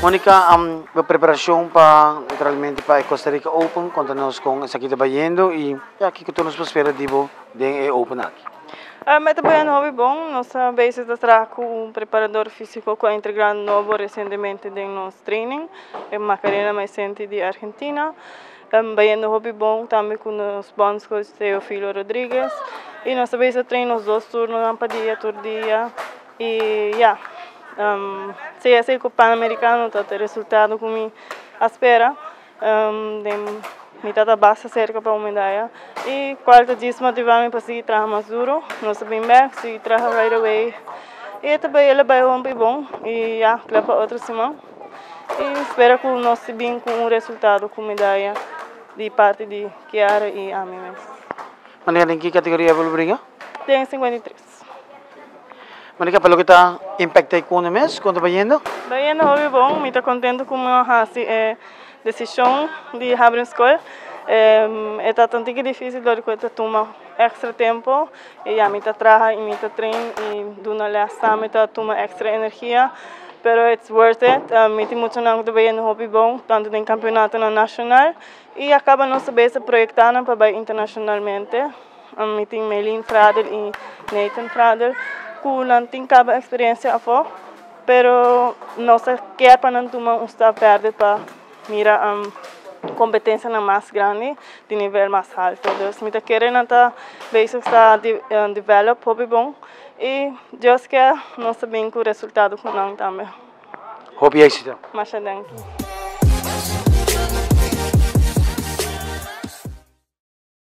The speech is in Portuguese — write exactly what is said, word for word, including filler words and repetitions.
Mônica, um, a preparação para, literalmente, para a Costa Rica Open, conta-nos com essa aqui está indo e aqui que todos esperamos de Open aqui. Uh, mas também é novo e bom, nossa base está com um preparador físico que é integrado novo recentemente em nosso training, é Macarena Maicente de Argentina. Um, bem novo e bom também com os bons coaches Teofilo Rodrigues e nossa base treina os dois turnos na dia, todo dia e já. Yeah. Um, se esse o Pan-Americano está tendo resultado como me espera, um, me está basta cerca para uma medalha e quarta dia motivamos para seguir trabalhar mais duro, não sabemos bem, seguir trabalhar right away e também ele vai um bem bom e já, para outra semana e espero que nós bem com um resultado com medalha de parte de Chiara e a mim mesmo. Mônica, em que categoria você briga? Tem cinquenta e três. Mônica, pelo que está impactado com o mês, quanto vai indo? Vai indo, é bom, me está contente com a é, decisão de abrir a escola. É, é tanto que difícil, porque eu tomo extra tempo e a mim está trabalhando, e me está treinando e do nada está me está tomando extra energia, pero it's worth it. Uh, me tem muito não também no hobby bom, tanto em campeonato nacional e acaba nossa base projetando para ir internacionalmente. Um, me tem Melin Frader e Nathan Frader. Não tem cada experiência a fora, pero nossa quer para não tomar um step perder para mirar a um, competência na mais grande, de nível mais alto. Então, me está querendo estar basic está de, uh, develop, hobby bom e Deus quer nós bem com o resultado com nós também. Hobby êxito. Mas é